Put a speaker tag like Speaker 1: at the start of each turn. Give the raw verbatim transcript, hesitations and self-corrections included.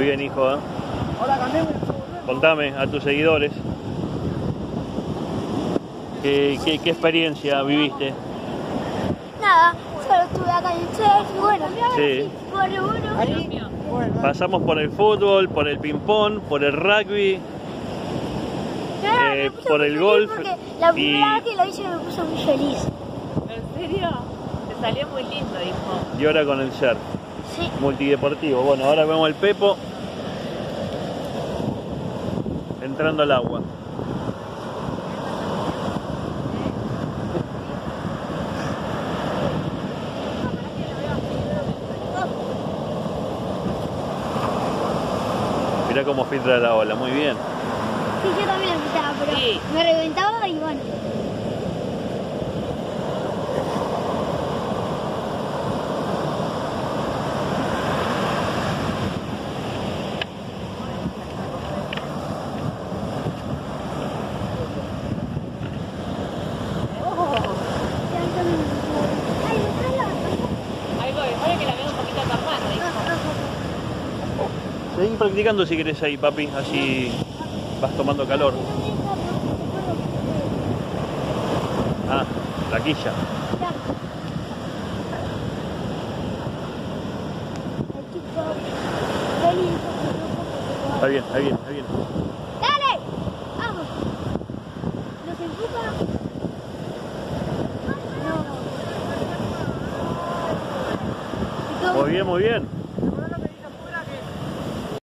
Speaker 1: Muy bien, hijo, ¿eh?
Speaker 2: Ahora cambiemos.
Speaker 1: Contame a tus seguidores. ¿Qué, qué, qué experiencia viviste?
Speaker 3: Nada, solo estuve acá en el surf y bueno,
Speaker 1: Sí.
Speaker 3: bueno, bueno.
Speaker 2: Ahí, bueno.
Speaker 1: Pasamos por el fútbol, por el ping-pong, por el rugby,
Speaker 3: Claro,
Speaker 1: eh,
Speaker 3: me puse
Speaker 1: por
Speaker 3: muy
Speaker 1: el
Speaker 3: feliz
Speaker 1: golf
Speaker 3: porque la primera
Speaker 1: y-
Speaker 3: vez que lo hice me puse muy feliz.
Speaker 4: ¿En serio? Te salió muy lindo, hijo.
Speaker 1: y ahora con el surf.
Speaker 3: Sí.
Speaker 1: Multideportivo. Bueno, ahora vemos el Pepo entrando al agua. Mirá cómo filtra la ola, muy bien.
Speaker 3: Sí, yo también lo empezaba, pero
Speaker 4: Sí.
Speaker 3: me reventaba y bueno.
Speaker 4: Algo mejor es que la veo un poquito tapada, hijo.
Speaker 1: Seguí practicando si querés ahí, papi, así vas tomando calor. Ah, la quilla. Está bien, está bien, está bien.
Speaker 3: ¡Dale! ¡Vamos! ¿Nos empuja? No.
Speaker 1: Muy bien, muy bien.